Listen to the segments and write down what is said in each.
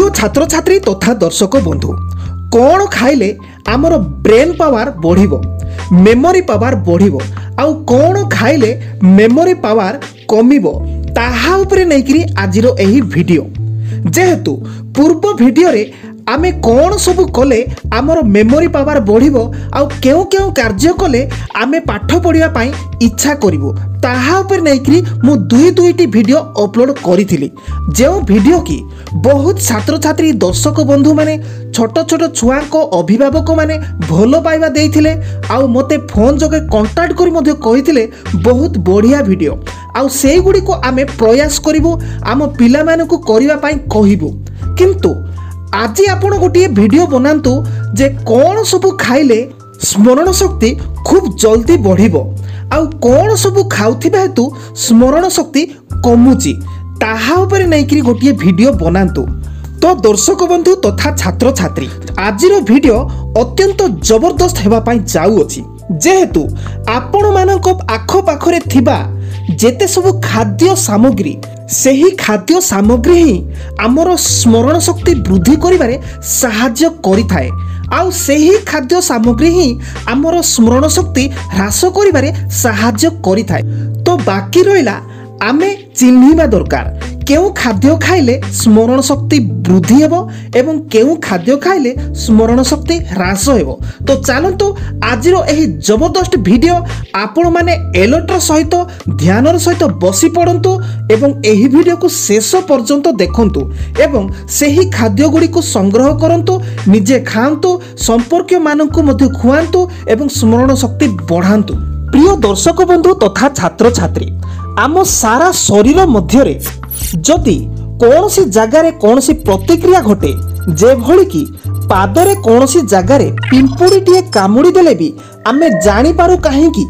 प्रिय छात्र छात्री तथा दर्शक बंधु कौन खाइले आमर ब्रेन पावर बढ़िबो मेमोरी पावर बढ़िबो आउ कौन खाइले मेमोरी पावर कमिबो ताहा उपरे नैकरी आजिर एही वीडियो जेहेतु पूर्व वीडियो रे आमे कौन सब कले आमर मेमोरी पावर बढ़िबो आउ केउ केउ कार्य कले आमे पाठ पढ़िया पाई इच्छा करिवो ताहा उपर नैकरी मु दुईटी वीडियो अपलोड करिथिली जो वीडियो की बहुत छात्र छात्री दर्शक बंधु माने छोट छोट छुआ को अभिभावक माने भलो पाइबा देइथिले आउ मते फोन जगे कांटेक्ट करी मध्ये कहिथिले बहुत बढ़िया वीडियो आउ सेई गुडी को आमे प्रयास करिवो आम पिला मानकु करिवा पाई कहिवो किंतु आज आपण गोटे वीडियो बनातु जे कौन सब खाइले स्मरण शक्ति खूब जल्दी बढ़िबो आउ कौन सब खाउथिबा हेतु स्मरण शक्ति कमुची ताहा उपरे नैकरी गोटे वीडियो बनातु। तो दर्शक बंधु तथा छात्र छात्री आजिर वीडियो अत्यंत जबरदस्त हेबा पाई जाउ अछि जेहेतु आपण मानक आख पाखरे थिबा जेते सब खाद्य सामग्री सेही खाद्य सामग्री ही आमर स्मरण शक्ति वृद्धि करिबारे सहाय्य करिथाए आउ सेही खाद्य सामग्री ही आमर स्मरण शक्ति ह्रास करिबारे सहाय्य करिथाए। तो बाकी रहिला आमे चिन्हिबा दरकार केउ खाद्य खाइले स्मरण शक्ति वृद्धि हेबो एवं केउ खाद्य खाइले स्मरण शक्ति ह्रास हेबो। तो चलंतु आजिर एही जबरदस्त वीडियो आपण माने एलर्टर सहित ध्यानर सहित बसी पड़ंतु एवं एही वीडियो को शेष पर्यंत देखंतु एवं सेही खाद्य गुडी को संग्रह करंतु निजे खांतु संपर्क मानकु मध्ये खुआंतु एवं स्मरण शक्ति बढ़ांतु। प्रिय दर्शक बंधु तथा छात्र छात्री आम सारा शरीर मध्यरे जदि कौनसी जगार कौनसी प्रतिक्रिया घटे जे भली कि पादरे कौनसी जगार पिंपुड़ी टिए कामुड़ी देले भी आमे जानी पारू काहेकि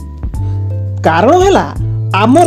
कारण हैला आमर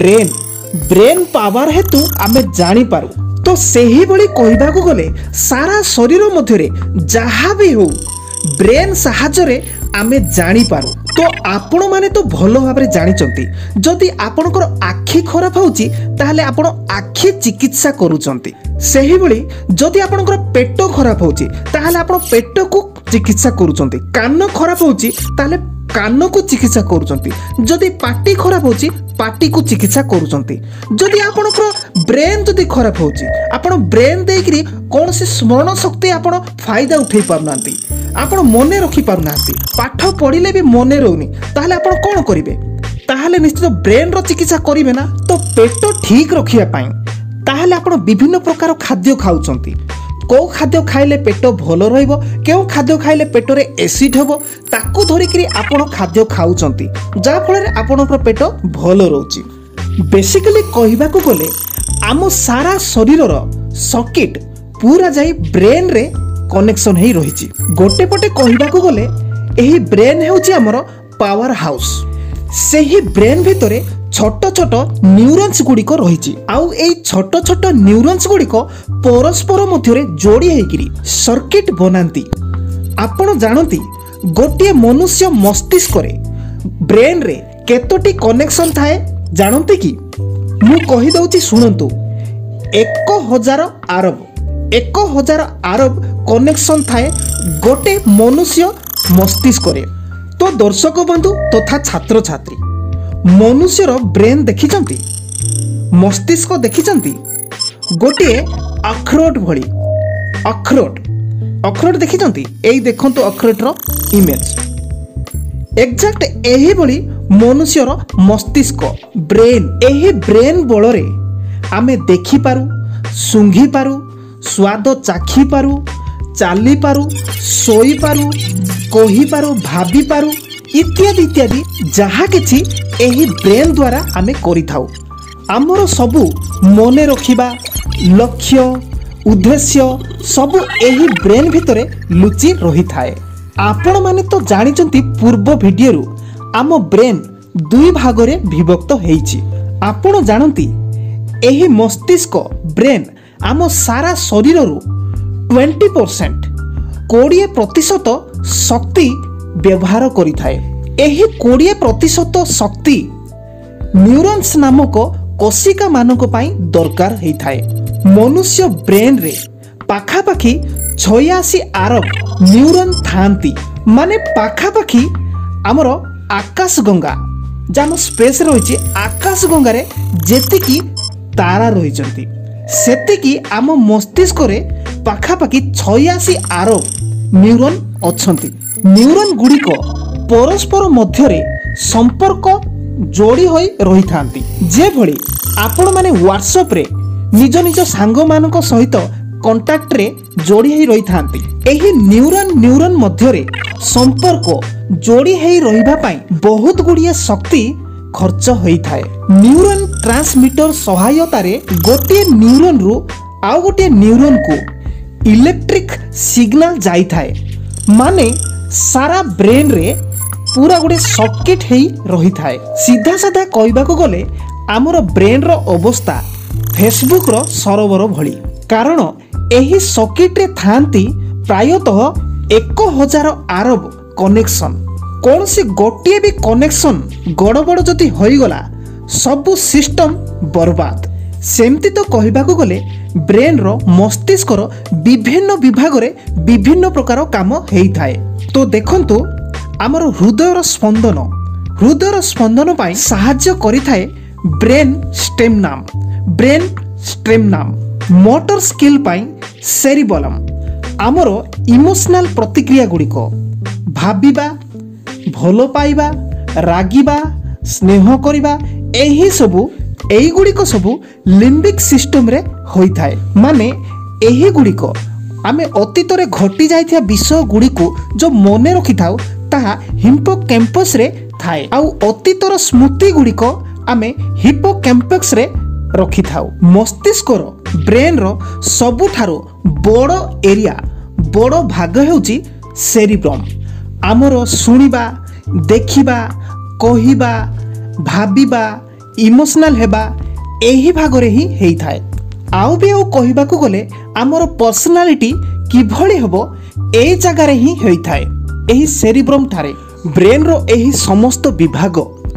ब्रेन पावर हेतु आमे जानी पारू। तो सेही भली कहिबाकू गले सारा शरीर मध्यरे जहा भी हो ब्रेन साहाय्य रे आमे जानी पारू। तो आपण माने तो भलो भाबरे जानिचंती जदि आपणकर आखि खराब होउची ताहले आपण आखि चिकित्सा करूचंती सेही भली जदि आपणकर पेट खराब होउची ताहले आपण पेट को चिकित्सा करूचंती कान खराब होउची ताहले कान को चिकित्सा करूचंती जदि पाटी खराब होउची पाटी को चिकित्सा करूचंती जदि आपणकर ब्रेन जदि खराब होउची आपण ब्रेन देकरी कोनसे स्मरण शक्ति आपण फायदा उठै पारनांती आपण मने रखी पारनांती पाठ पढ़िले भी मने रहउनी ताहले आपण कोन करिवे ताहले निश्चित ब्रेन रो चिकित्सा करिवे ना। तो पेट ठीक रखिया पाई ताहले आपण विभिन्न प्रकार खाद्य खाउचंती को खाद्य खाइले पेट भलो रहइबो केउ खाद्य खाइले पेट रे एसिड हेबो ताकू धरिकरी आपण खाद्य खाउचंती जा फल रे आपणकर पेट भलो रहउची। बेसिकली कहिबाकू गले आम सारा शरीर रो सॉकेट पूरा जाई ब्रेन रे कनेक्शन ही रही गोटे पटे कहिबाकू गले एही ब्रेन हेउची हमर पावर हाउस सेही ब्रेन भितरे छोट छोट न्यूरॉन्स गुडी को रही आउ एई छोट छोट न्यूरॉन्स गुडी को परस्पर मध्यरे जोड़ी हेकिरी सर्किट बनांती। आपण जानती गोटे मनुष्य मस्तिष्क रे ब्रेन रे केतोटी कनेक्शन थाए जानते कि मु कहि दउची सुनंतु 1000 अरब कनेक्शन थाए गोटे मनुष्य मस्तिष्क रे। तो दर्शक बंधु तथा छात्र छात्री मनुष्यर ब्रेन देखिचंती मस्तिष्क देखिचंती गोटे अखरोट भली अखरोट देखिचंती एई देखंतु अखरोट रो इमेज एक्जेक्ट एही भली मनुष्यर मस्तिष्क ब्रेन एही ब्रेन बल रे आमे देखि पारू सुंघी पारू स्वाद चाखी पारू चाली पारू सोई पारू कही पारू भाभी पारू इत्यादि इत्यादि जहा किछि एही ब्रेन द्वारा आमे करिथाउ। आमर सबु मने रखिबा लक्ष्य उद्देश्य सबु एही ब्रेन भितरे लुचि रही थाए। आपण माने तो जानिचंती पूर्व वीडियो रु आम ब्रेन दुई भागरे विभक्त हेइछि। आपण जानती एही मस्तिष्क ब्रेन आम सारा शरीर रु 20% 20% शक्ति व्यवहार करिथाए। एही 20% शक्ति न्यूरॉन्स नामक कोशिका मानक पाई दरकार हेइथाए। मनुष्य ब्रेन रे पाखापाखि 86 आरब न्यूरन थांती माने पाखापाखि आमर आकाश गंगा जाम स्पेस रही आकाश गंगार जेतिकी तारा रही सेतिकी आम मस्तिष्क रे पाखापाखि 86 आरब न्यूरन अछंती। न्यूरन गुड़िक परस्पर मध्यरे संपर्क जोड़ी होई रही थांती। जे भली आपण माने व्हाट्सएप रे निज निज सांग मानक सहित कांटेक्ट रे जोड़ी होई रही थांती। एही न्यूरन मध्यरे संपर्क जोड़ी होई रहिबा पई बहुत गुड़िए शक्ति खर्च होई थाए। न्यूरन ट्रांसमीटर सहायता रे गोटे न्यूरन रु आउ गोटे न्यूरन को इलेक्ट्रिक सिग्नल जाई थाए माने सारा ब्रेन रे पूरा गोटे सर्किट हेई रही थाए। सीधा साधा कहबाको गले आमर ब्रेन रो अवस्था फेसबुक रो सर्वर भली कारण एही सर्किट रे थांती प्रायतः 1000 आरब कनेक्शन। कौन सी गोटे भी कनेक्शन गड़बड़ जदि होईगला सबु सिस्टम बर्बाद। सेमती तो कहबाको गले ब्रेन रो मस्तिष्क रो विभिन्न विभाग रे विभिन्न प्रकार काम हेई थाए। तो देखंतु आमर हृदयर स्पंदन पाई साहाय्य करि थाए ब्रेन स्टेम नाम मोटर स्किल पाई सेरिबेलम आमर इमोशनल प्रतिक्रिया गुड़िक भाबिबा भलो पाइबा रागिबा स्नेह करिबा एही गुड़िक सबू लिम्बिक सिस्टम रे होई थाए। माने एही गुड़िक आमे अतीत रे घटी जाइथिया विषय गुड़िको जो मने रखि थाउ ताहा हिप्पोकैम्पस रे थाए आउ अतीतर स्मृति गुड़िक आमे हिप्पोकैम्पस रे रखि थाउ। मस्तिष्क रो ब्रेन रो सबुठारो बड़ एरिया बड़ भाग हेउची सेरिब्रम। आमर सुनिबा देखिबा कहिबा भाबिबा इमोशनल हेबा एही भाग रे ही हेई थाए। आउ भी आउ कहबाको गले आमर पर्सनालिटी किभली हेबो ए जगह रे ही हेई थाए एही सेरिब्रम ठारे। ब्रेन रो एही समस्त विभाग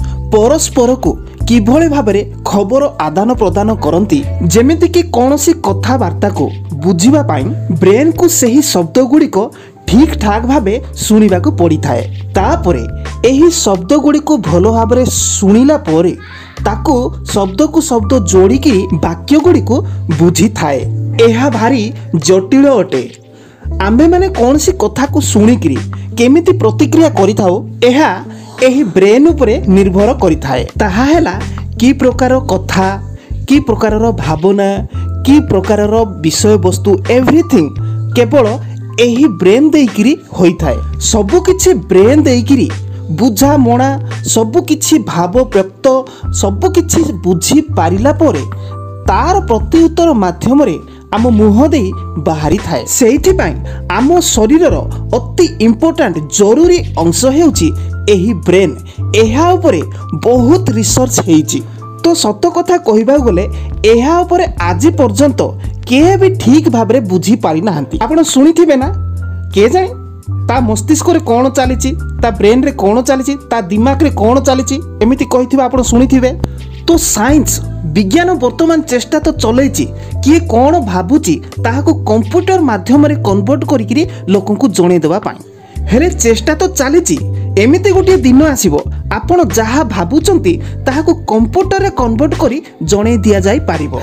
परस्पर को किभली भाबरे खबर आदान प्रदान करती जेमिति कि कौनसी कथावार्ता को बुझिबा पाई ब्रेन को सही शब्द गुड़िक ठीक ठाक भावे सुनिबा को पड़ी थाए। तापरे एही शब्द गुड़िक भलो भाबरे सुनिला परे ताको शब्द को शब्द जोड़िकी वाक्य गुड़िक बुझी थाए। एहा भारी जटिल अटे। आम्भे माने कौन सी कथा को सुनिकी केमिति प्रतिक्रिया करिथाओ एहा एही ब्रेन उपरे निर्भर करिथाए। ताहा हेला कि प्रकार कथा कि प्रकार भावना कि प्रकार विषय वस्तु एवरीथिंग केवल एही ब्रेन देइकिरी होई थाए। सबु किछि ब्रेन देइकिरी बुझा मणा सबु किछि भाव व्यक्त सबु किछि बुझी पारिला परे तार प्रति उत्तर माध्यम रे आम मुह दे बाहरी थाए। सेइथि पई आम शरीरर अति इम्पोर्टेंट जरूरी अंश हेउची एही ब्रेन। एहा उपरे बहुत रिसर्च हेइची। तो सत कथा कहबा गले एहा उपरे आज पर्यंत के भी ठीक भाबरे बुझी पारि नाहंती। आपण सुनिथिबे ना के जाने ता मस्तिष्क रे कोन चलीची ता ब्रेन रे कोन चलीची ता दिमाग रे कोन चलीची एमिति कहिथिबा आपण सुनिथिबे। तो साइंस विज्ञान वर्तमान चेष्टा तो चलैची किए कोन भाबुची ताहाको कंप्यूटर माध्यम रे कन्वर्ट करिकरी लोकन को जणे देबा पाई। हेले चेष्टा तो चलीची एमिति गोटे दिन आसीबो आपण जहा भाबुचंती ताहाको कंप्यूटर रे कन्वर्ट करी जणे दिया जाई पारिबो।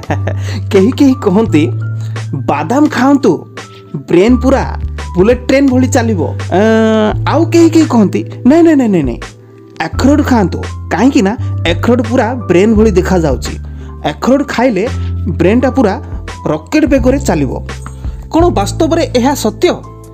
केही केही कहंती बादाम खांतु ब्रेन पूरा बुलेट ट्रेन भली चलिबो। आउ केही केही कहंती नै नै नै नै एखरोड खांतु काहेकि ना एखरोड पूरा ब्रेन भली देखा जाउची। एखरोड खाइले ब्रेन टा पूरा रॉकेट बेगरे चलिबो। कोन वास्तव रे एहा सत्य?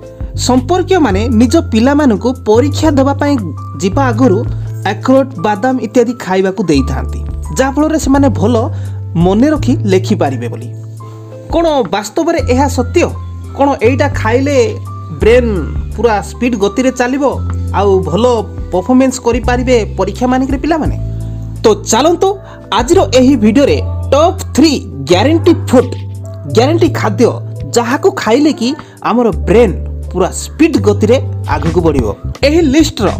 संपर्क माने निज पिला मानकु परीक्षा देबा पई जिबा आगरु एखरोड बादाम इत्यादि खाइबा को देई थांती जा फल रे से माने भलो मने रखी लेखि पारिबे बोली। कोन वास्तव रे एहा सत्य? कोन एइटा खाइले ब्रेन पूरा स्पीड गति रे चलिबो आउ भलो परफॉर्मेंस करि पारिबे परीक्षा मानिक रे पिला माने? तो चलंतु आज रो एही वीडियो रे टॉप 3 ग्यारंटी फूड ग्यारंटी खाद्य जहा को खाइले कि हमर ब्रेन पूरा स्पीड गति रे आगु को बढ़िबो। एही लिस्ट रो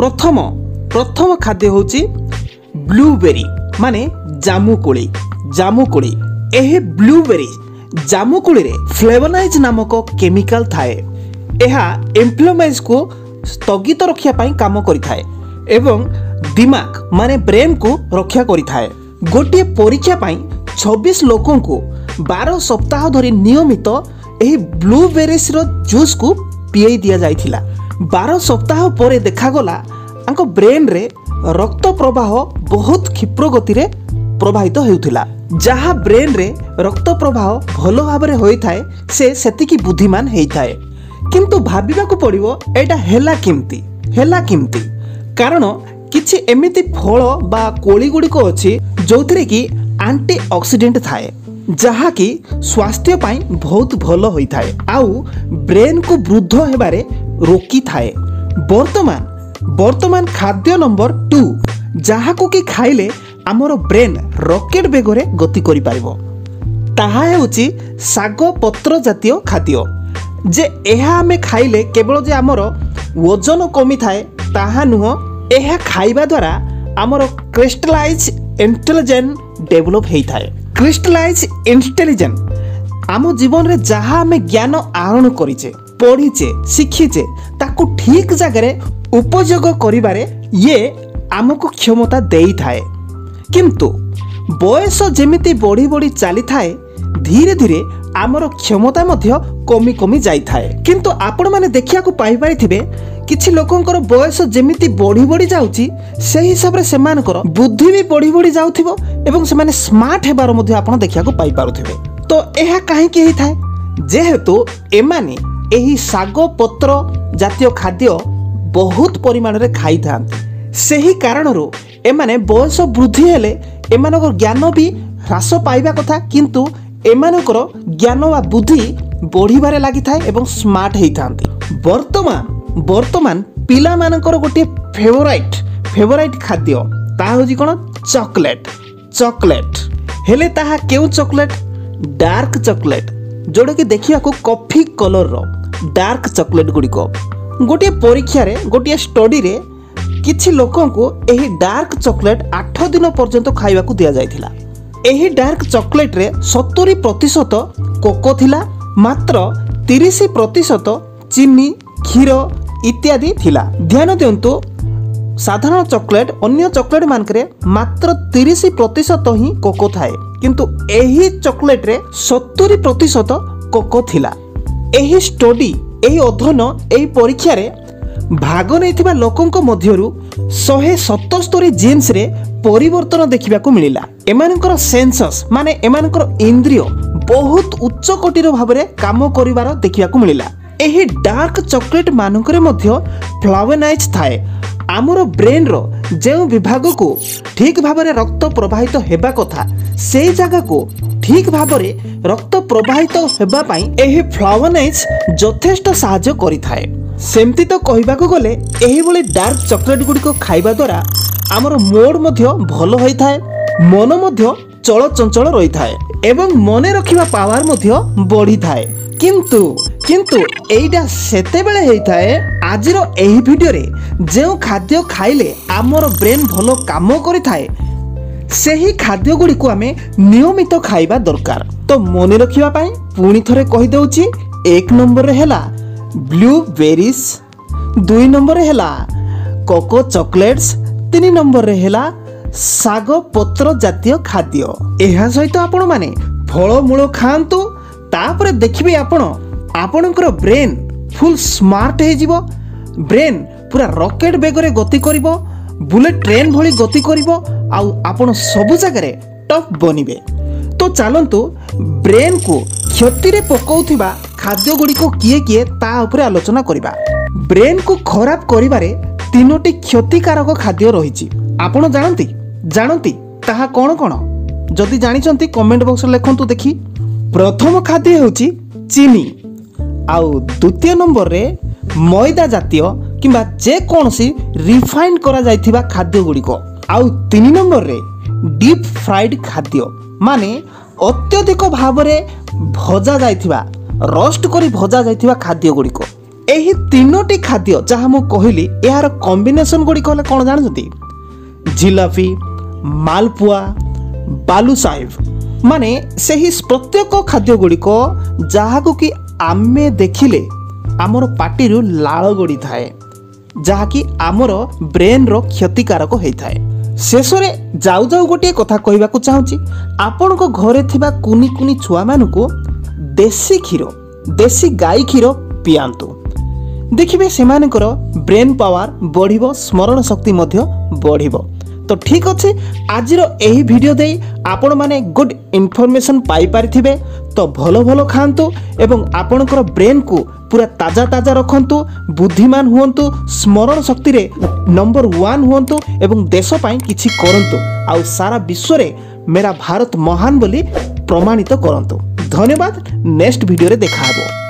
प्रथम खाद्य होची ब्लूबेरी माने जामुकोली। एही ब्लूबेरी ଜାମୁକୋଳି ରେ ଫ୍ଲେଭୋନାଇଜ୍ नामक केमिकल थाए। यह इन्फ्लेमेशन को स्थगित रखिया पाई काम करिथाए एवं दिमाग माने ब्रेन को रक्षा करिथाए। गोटे परीक्षा पाई 26 लोकों को 12 सप्ताह धरी नियमित एही ब्लूबेरीज रो जूस को पिए दिया जाइथिला। 12 सप्ताह परे देखा गला आंको ब्रेन रे रक्त प्रवाह बहुत क्षिप्र गति रे प्रभावित हेउथिला। जहा ब्रेन रे रक्त प्रवाह भलो भाबरे होई थाए से सेतिकी बुद्धिमान हेई थाए। किंतु भाबिबा को पड़िबो एटा हेला किमती कारण किछि एमिति फल बा कोली गुडी को अछि जोथिरे की एंटी ऑक्सीडेंट थाए जहा की स्वास्थ्य पाई बहुत भलो होई थाए आउ ब्रेन को वृद्ध हेबारे रोकी थाए। वर्तमान खाद्य नंबर 2 जहा को की खाइले आमर ब्रेन रॉकेट बेगरे गति करि पारिबो ताहा हेउची साग पत्र जातीय खाद्य। जे एहा आमे खाइले केवल जे आमर वजन कमी थाए ताहा नुह, एहा खाइबा द्वारा आमर क्रिस्टलाइज इंटेलिजेंस डेवलप हेई थाए। क्रिस्टलाइज इंटेलिजेंस आम जीवन रे जहा आमे ज्ञान आहरण करिचे पढ़ीचे शिखीचे ताकू ठीक जगह उपयोग करिबारे ये आमको क्षमता देई थाए। किंतु बयस जेमिति बढ़ी बढ़ी चली थाए धीरे धीरे आमर क्षमता मध्य कमी कमी जाई थाए। किंतु आपण माने देखिया को पाई पारिथिबे किछि लोकंकर बयस जेमिति बढ़ी बढ़ी जाउची से हिसाब रे सेमानकर बुद्धि भी बढ़ी बढ़ी जाउथिबो एवं सेमाने स्मार्ट हेबार मध्य आपण देखिया को पाई पारुथिबे। तो एहा काहे कि हेई थाए जेहेतु एमाने एही साग पत्र जातीय खाद्य बहुत परिमाण रे खाई थांती सेही कारणरू एमाने बयस वृद्धि हेले एमानकर ज्ञान भी ह्रास पाइबा कथा किंतु एमानकर ज्ञान वा बुद्धि बढ़िबारे लागि थाए एवं स्मार्ट हेई थांती। वर्तमान पिला मानकर गोटे फेवराइट खाद्य ता होजी कोन चॉकलेट हेले ताहा केउ चॉकलेट डार्क चॉकलेट जोडे कि देखिया को कॉफी कलर रो डार्क चॉकलेट गुडी को गोटे परीक्षा रे गोटे स्टडी रे किछि लोकों को एही डार्क चॉकलेट 8 दिन पर्यंत खाइबा को दिया जायथिला। एही डार्क चॉकलेट रे 70% कोको थिला मात्र 30% चीनी क्षीर इत्यादि थिला। ध्यान दियंतु साधारण चॉकलेट अन्य चॉकलेट मानकरे मात्र 30% ही कोको थाए किंतु एही चॉकलेट रे 70% कोको थिला। एही स्टडी एही अध्ययन एही परीक्षा रे भाग नैथिबा लोकंक मध्यरु 177 जीन्स रे परिवर्तन देखिबा को मिलिला। एमानकर सेंसस माने एमानकर इंद्रिय बहुत उच्च कोटिर भाबरे काम करिवार देखिबा को मिलिला। एही डार्क चॉकलेट मानकरे मध्य फ्लेवोनाइज थाए आमर ब्रेन रो जेउ विभाग को ठीक भाबरे रक्त प्रवाहित हेबा कथा से जगह को ठीक भाबरे रक्त प्रवाहित हेबा पई एही फ्लेवोनाइज यथेष्ट सहायता करि थाए। सेमती तो कहबाको गले एही बोले डार्क चॉकलेट गुडी को खाइबा द्वारा आमर मोड मध्य भलो होई थाए मन मध्य चल चंचल रही थाए एवं मने रखिबा पावर मध्य बढ़ी थाए। किंतु एइटा सेते बेले हेई थाए आजिरो एही वीडियो रे जेउ खाद्य खाइले आमर ब्रेन भलो काम करि थाए सेही खाद्य गुडी को आमे नियमित खाइबा दरकार। तो मने रखिबा पई पुनी थरे कहि दउची 1 नंबर रे हेला ब्लूबेरीज 2 नंबर रे हेला कोको चॉकलेट्स 3 नंबर रे हेला साग पत्र जातीय खाद्य। एहा सहित आपण माने फल मूल खांतु तापरे देखिबे आपणकर ब्रेन फुल स्मार्ट हे जिवो ब्रेन पूरा रॉकेट बेगरे गति करिवो बुलेट ट्रेन भली गति करिवो आउ आपण सब जगह टॉप बनिबे। तो चलंतु ब्रेन को क्षति रे पकाउथिबा खाद्य गुडी को किए ता उपरे आलोचना करिबा। ब्रेन को खराब करिबारे 3टी क्षतिकारक खाद्य रहिछि आपण जानती ताहा कोन जदि जानिचंती कमेंट बॉक्स रे लिखंतु देखि। प्रथम खाद्य होछि चीनी आउ द्वितीय नंबर रे मैदा जातीय किंबा जे कोनसी रिफाइंड करा जाइथिबा खाद्य गुडी को आउ 3 नंबर रे डीप फ्राइड खाद्य माने अत्यधिक भावरे भजा जाइथिबा रोस्ट करी भजा जाइथिबा खाद्य गुडी को। एही 3टी खाद्य जहा मु कहली यार कॉम्बिनेशन गुडी कहले कोन जानछथि जिलापी मालपुआ बालूसाहेब माने सही प्रत्येक खाद्य गुड़िक जहाकु कि आमे देखिले आमर पार्टी लाल गड़ी थाए जहाँकि आमर ब्रेन रो क्षतिकारक होता है। शेष में जाऊ जाऊ गोटे कथा कहवाक चाहूँगी आपण घरे थिबा कुनी कुनी छुआ मानू देसी क्षीर देसी गाई क्षीर पियांतु देखिए से ब्रेन पावर बढ़िबो स्मरण शक्ति मध्य बढ़िबो। तो ठीक अच्छे आज यही वीडियो दे आपण माने गुड इनफॉरमेशन पाई पारिथिबे। तो भलो भलो खांतु एवं आपणकर ब्रेन को पूरा ताजा ताजा रखंतु बुद्धिमान हुंतु स्मरण शक्ति रे नंबर 1 हुंतु एवं देश पाई किछि करंतु आउ सारा विश्व रे मेरा भारत महान बोली प्रमाणित करंतु। धन्यवाद। नेक्स्ट वीडियो रे देखा हबो।